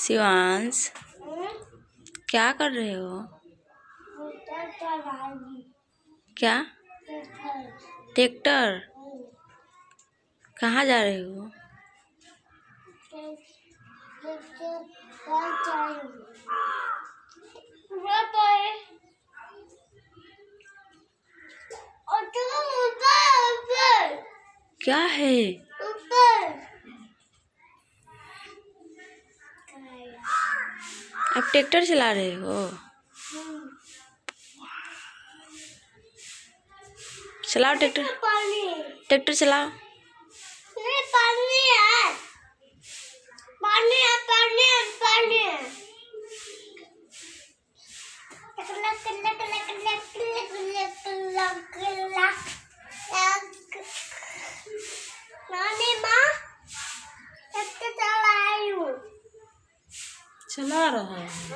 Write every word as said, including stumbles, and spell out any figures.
शिवांश, क्या कर रहे हो? क्या? ट्रैक्टर? कहाँ जा रहे हो? क्या है? आप ट्रैक्टर चला रहे हो? चलाओ ट्रैक्टर, ट्रैक्टर चलाओ। नहीं, पानी है, पानी है, पानी है, पानी है। नानी माँ, ट्रैक्टर चला रही हूँ। चला रहा है।